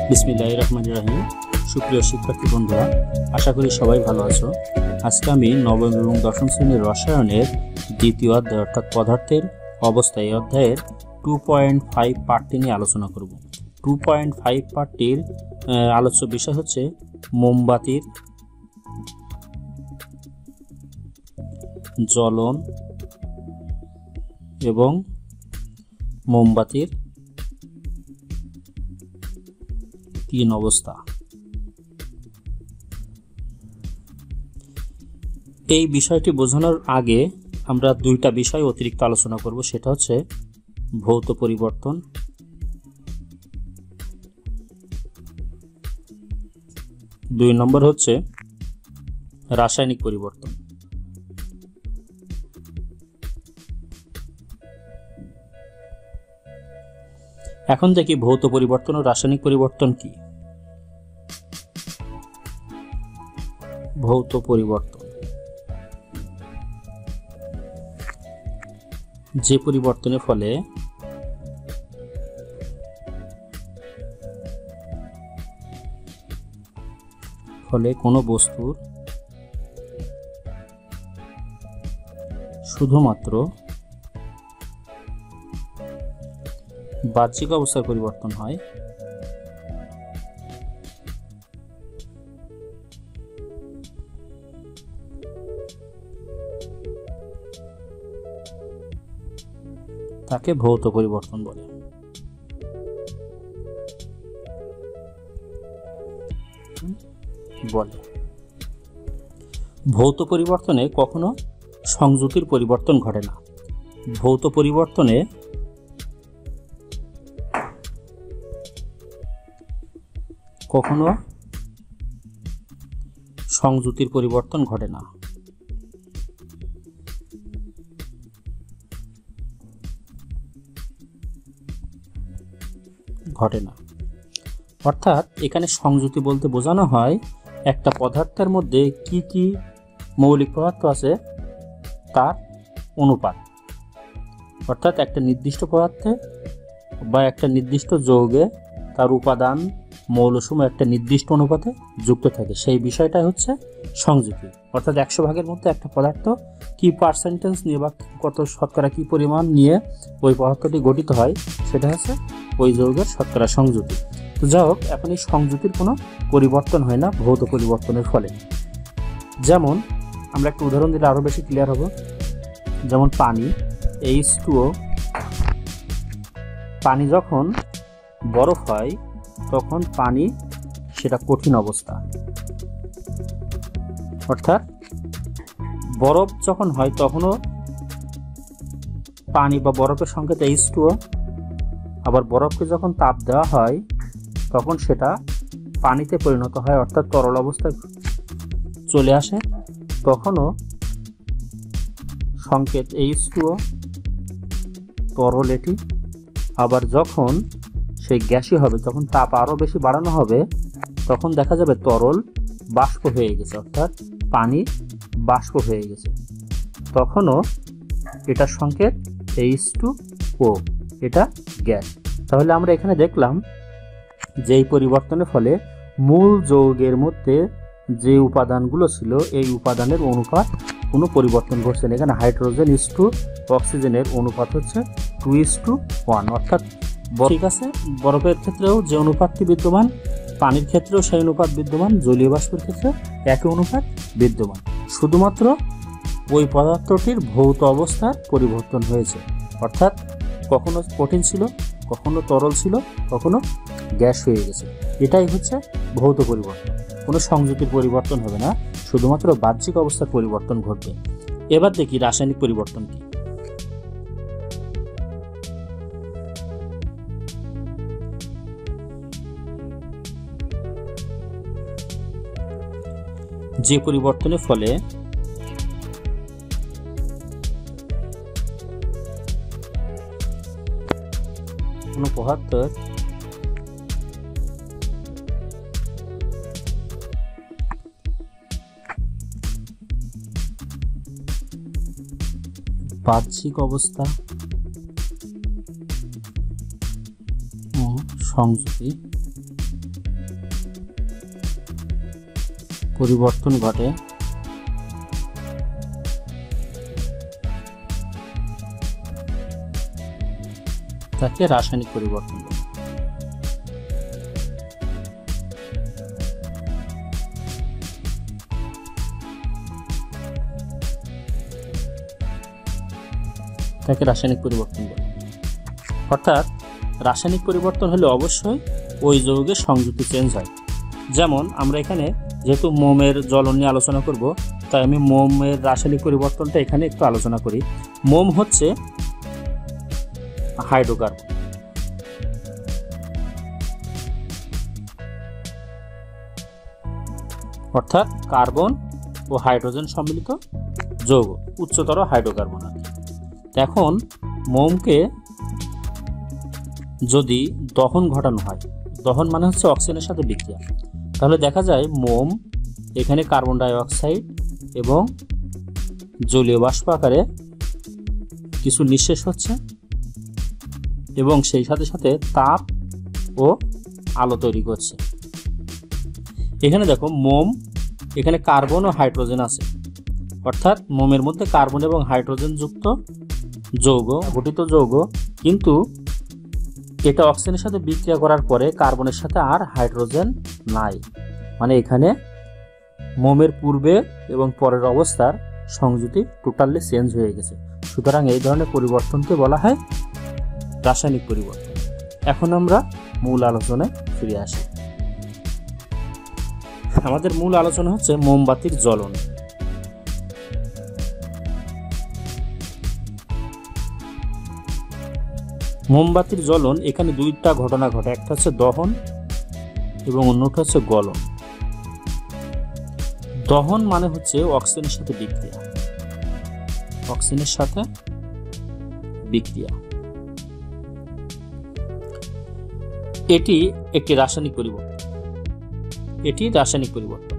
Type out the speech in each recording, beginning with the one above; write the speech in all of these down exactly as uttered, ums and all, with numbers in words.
বিসমিল্লাহির রহমানির রহিম। সুপ্রিয় শিক্ষার্থী বন্ধুরা, আশা করি সবাই ভালো আছো। আজকে আমি নবম এবং দশম শ্রেণীর রসায়নের দ্বিতীয় অধ্যায় অর্থাৎ পদার্থের অবস্থা এই অধ্যায়ের টু পয়েন্ট ফাইভ পার্টটি নিয়ে আলোচনা করব। টু পয়েন্ট ফাইভ পার্টটির আলোচ্য বিষয় হচ্ছে মোমবাতির জ্বলন এবং মোমবাতির তিন অবস্থা। এই বিষয়টি বোঝানোর আগে আমরা দুইটা বিষয় অতিরিক্ত আলোচনা করব, সেটা হচ্ছে ভৌত পরিবর্তন দুই নম্বর হচ্ছে রাসায়নিক পরিবর্তন। এখন দেখি ভৌত পরিবর্তন ও রাসায়নিক পরিবর্তন কি। ভৌত পরিবর্তন যে পরিবর্তনের ফলে ফলে কোনো বস্তুর শুধুমাত্র বাহ্যিক অবস্থার পরিবর্তন হয় তাকে ভৌত পরিবর্তন বলে। বলে ভৌত পরিবর্তনে কখনো সংযুতির পরিবর্তন ঘটে না। ভৌত পরিবর্তনে কখনো সংযুতির পরিবর্তন ঘটে না। ঘটে না অর্থাৎ এখানে সংযুতি বলতে বোঝানো হয় একটা পদার্থের মধ্যে কি কি মৌলিক পদার্থ আছে তার অনুপাত, অর্থাৎ একটা নির্দিষ্ট পদার্থে বা একটা নির্দিষ্ট যৌগে তার উপাদান মৌলসমূহ একটা নির্দিষ্ট অনুপাতে যুক্ত থাকে, সেই বিষয়টাই হচ্ছে সংযুতি। অর্থাৎ একশো ভাগের মধ্যে একটা পদার্থ কি পার্সেন্টেজ নিয়ে বা কত শতকরা কি পরিমাণ নিয়ে ওই পদার্থটি গঠিত হয় সেটা হচ্ছে ওই যৌগের শতকরা সংযুতি। তো যাই হোক, এখন এই সংযুতির কোনো পরিবর্তন হয় না ভৌত পরিবর্তনের ফলে। যেমন আমরা একটা উদাহরণ দিলে আরও বেশি ক্লিয়ার হবে। যেমন পানি এইচ টু ও, পানি যখন বরফ হয় তখন পানি সেটা কঠিন অবস্থা, অর্থাৎ বরফ যখন হয় তখনও পানি বা বরফের সংকেত এইচ টু ও, আবার বরফকে যখন তাপ দেওয়া হয় তখন সেটা পানিতে পরিণত হয়, অর্থাৎ তরল অবস্থায় চলে আসে, তখনও সংকেত এইচ টু ও তরল এটি। আবার যখন সেই গ্যাসই হবে, যখন তাপ আরও বেশি বাড়ানো হবে তখন দেখা যাবে তরল বাষ্প হয়ে গেছে, অর্থাৎ পানি বাষ্প হয়ে গেছে, তখনও এটার সংকেত এইচ টু ও, এটা গ্যাস। তাহলে আমরা এখানে দেখলাম যে এই পরিবর্তনের ফলে মূল যৌগের মধ্যে যে উপাদানগুলো ছিল এই উপাদানের অনুপাত কোনো পরিবর্তন ঘটছে না। এখানে হাইড্রোজেন ইস টু অক্সিজেনের অনুপাত হচ্ছে টু ইস টু ওয়ান, অর্থাৎ ঠিক আছে, বরফের ক্ষেত্রেও যে অনুপাতটি বিদ্যমান পানির ক্ষেত্রেও সেই অনুপাত বিদ্যমান, জলীয় বাষ্পের ক্ষেত্রে একই অনুপাত বিদ্যমান, শুধুমাত্র ওই পদার্থটির ভৌত অবস্থার পরিবর্তন হয়েছে, অর্থাৎ কখনো কঠিন ছিল, কখনো তরল ছিল, কখনো গ্যাস হয়ে গেছে। এটাই হচ্ছে ভৌত পরিবর্তন। কোনো সংযুতির পরিবর্তন হবে না, শুধুমাত্র বাহ্যিক অবস্থার পরিবর্তন ঘটবে। এবার দেখি রাসায়নিক পরিবর্তন কি। যে পরিবর্তনের ফলে কোনো পদার্থের বাহ্যিক অবস্থা ও সংযুতি পরিবর্তন ঘটে তাকে রাসায়নিক পরিবর্তন বলে। তাকে রাসায়নিক পরিবর্তন বলে। অর্থাৎ রাসায়নিক পরিবর্তন হলে অবশ্যই ওই যৌগের সংযুক্তি চেঞ্জ হয়। যেমন আমরা এখানে যেহেতু মোমের জ্বলন নিয়ে আলোচনা করব, তাই আমি মোমের রাসায়নিক পরিবর্তনটা এখানে একটু আলোচনা করি। মোম হচ্ছে হাইড্রোকার্বন। অর্থাৎ কার্বন ও হাইড্রোজেন সম্মিলিত যৌগ, উচ্চতর হাইড্রোকার্বন। এখন মোমকে যদি দহন ঘটানো হয়, দহন মানে হচ্ছে অক্সিজেনের সাথে বিক্রিয়া, তাহলে দেখা যায় মোম এখানে কার্বন ডাই অক্সাইড এবং জলীয় বাষ্প আকারে কিছু নিঃশেষ হচ্ছে এবং সেই সাথে সাথে তাপ ও আলো তৈরি করছে। এখানে দেখো মোম, এখানে কার্বন ও হাইড্রোজেন আছে, অর্থাৎ মোমের মধ্যে কার্বন এবং হাইড্রোজেন যুক্ত যৌগ, গঠিত যৌগ, কিন্তু এটা অক্সিজেনের সাথে বিক্রিয়া করার পরে কার্বনের সাথে আর হাইড্রোজেন নাই, মানে এখানে মোমের পূর্বে এবং পরের অবস্থার সংযুতি টোটালি চেঞ্জ হয়ে গেছে। সুতরাং এই ধরনের পরিবর্তনকে বলা হয় রাসায়নিক পরিবর্তন। এখন আমরা মূল আলোচনায় ফিরে আসি। আমাদের মূল আলোচনা হচ্ছে মোমবাতির জ্বলন। মোমবাতির জ্বলন এখানে দুইটা ঘটনা ঘটে, একটা হচ্ছে দহন এবং অন্যটা হচ্ছে গলন। দহন মানে হচ্ছে অক্সিজেনের সাথে বিক্রিয়া, অক্সিজেনের সাথে বিক্রিয়া এটি একটি রাসায়নিক পরিবর্তন, এটি রাসায়নিক পরিবর্তন।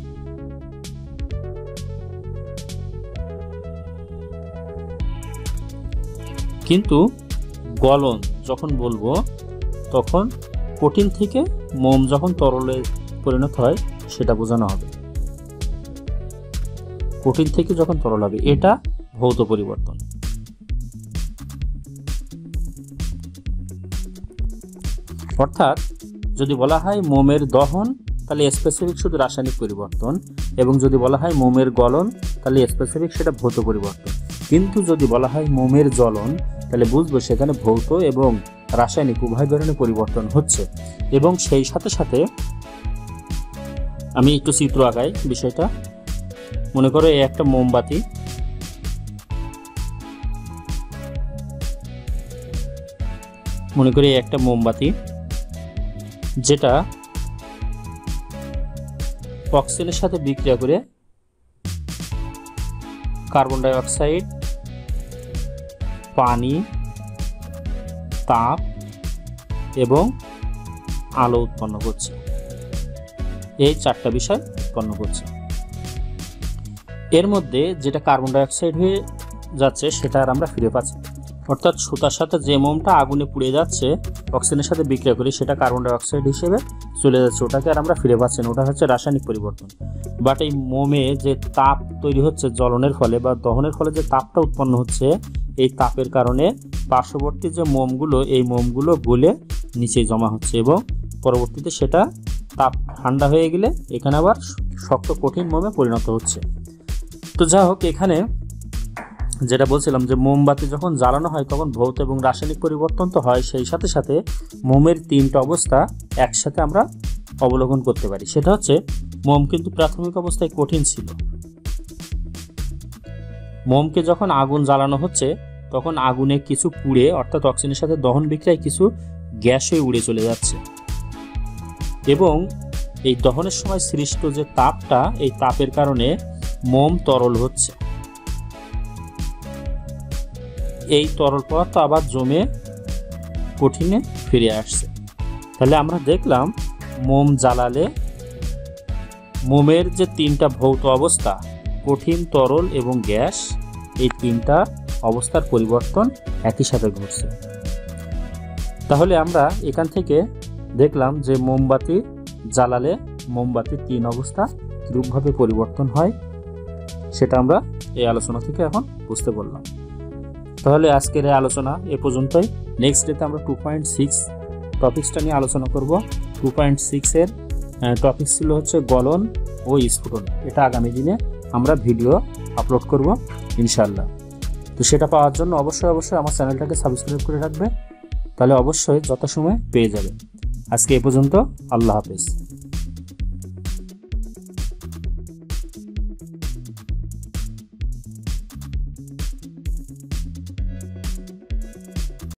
কিন্তু গলন যখন বলবো তখন কঠিন থেকে মোম যখন তরলে পরিণত হয় সেটা বোঝানো হবে। কঠিন থেকে যখন তরল হবে, এটা ভৌত পরিবর্তন। অর্থাৎ যদি বলা হয় মোমের দহন, তাহলে স্পেসিফিক শুধু রাসায়নিক পরিবর্তন, এবং যদি বলা হয় মোমের গলন, তাহলে স্পেসিফিক সেটা ভৌত পরিবর্তন। কিন্তু যদি বলা হয় মোমের জ্বলন, তাহলে বুঝবো সেখানে ভৌত এবং রাসায়নিক উভয় ধরনের পরিবর্তন হচ্ছে। এবং সেই সাথে সাথে আমি একটু চিত্র আঁকাই বিষয়টা। মনে করো এই একটা মোমবাতি, মনে করি একটা মোমবাতি যেটা অক্সিজেনের সাথে বিক্রিয়া করে কার্বন ডাই অক্সাইড, পানি, তাপ এবং আলো উৎপন্ন করছে। এই চারটা বিষয় উৎপন্ন করছে। এর মধ্যে যেটা কার্বন ডাই অক্সাইড হয়ে যাচ্ছে সেটা আর আমরা ফিরে পাচ্ছি। অর্থাৎ সুতার সাথে যে মোমটা আগুনে পুড়ে যাচ্ছে অক্সিজেনের সাথে বিক্রিয়া করে, সেটা কার্বন ডাই অক্সাইড হিসেবে চলে যাচ্ছে, ওটাকে আর আমরা ফিরে পাচ্ছি না, ওটা হচ্ছে রাসায়নিক পরিবর্তন। বাট এই মোমে যে তাপ তৈরি হচ্ছে জ্বলনের ফলে বা দহনের ফলে যে তাপটা উৎপন্ন হচ্ছে, এই তাপের কারণে পার্শ্ববর্তী যে মোমগুলো, এই মোমগুলো গলে নিচে জমা হচ্ছে এবং পরবর্তীতে সেটা তাপ ঠান্ডা হয়ে গেলে এখানে আবার শক্ত কঠিন মোমে পরিণত হচ্ছে। তো যাই হোক, এখানে যেটা বলছিলাম যে মোমবাতি যখন জ্বালানো হয় তখন ভৌত এবং রাসায়নিক পরিবর্তন তো হয়, সেই সাথে সাথে মোমের তিনটা অবস্থা একসাথে আমরা অবলোকন করতে পারি। সেটা হচ্ছে মোম কিন্তু প্রাথমিক অবস্থায় কঠিন ছিল। মোমকে যখন আগুন জ্বালানো হচ্ছে তখন আগুনে কিছু পুড়ে, অর্থাৎ অক্সিজেনের সাথে দহন বিক্রিয়ায় কিছু গ্যাস হয়ে উড়ে চলে যাচ্ছে এবং এই দহনের সময় সৃষ্ট যে তাপটা, এই তাপের কারণে মোম তরল হচ্ছে। এই তরল পদার্থ আবার জমে কঠিনে ফিরে আসছে। তাহলে আমরা দেখলাম মোম জ্বালালে মোমের যে তিনটা ভৌত অবস্থা, কঠিন, তরল এবং গ্যাস, এই তিনটা অবস্থার পরিবর্তন একই সাথে ঘটছে। তাহলে আমরা এখান থেকে দেখলাম যে মোমবাতি জ্বালালে মোমবাতির তিন অবস্থা কিরূপভাবে পরিবর্তন হয় সেটা আমরা এই আলোচনা থেকে এখন বুঝতে পারলাম। তাহলে আজকের এই আলোচনা এ পর্যন্তই। নেক্সট ডেতে আমরা টু পয়েন্ট সিক্স টপিক্সটা নিয়ে আলোচনা করব। টু পয়েন্ট সিক্সের টপিক ছিল হচ্ছে গলন ও স্ফুটন। এটা আগামী দিনে আমরা ভিডিও আপলোড করব ইনশাল্লাহ। তো সেটা পাওয়ার জন্য অবশ্যই অবশ্যই আমার চ্যানেলটাকে সাবস্ক্রাইব করে রাখবে, তাহলে অবশ্যই যথাসময়ে পেয়ে যাবে। আজকে এ পর্যন্ত, আল্লাহ হাফেজ।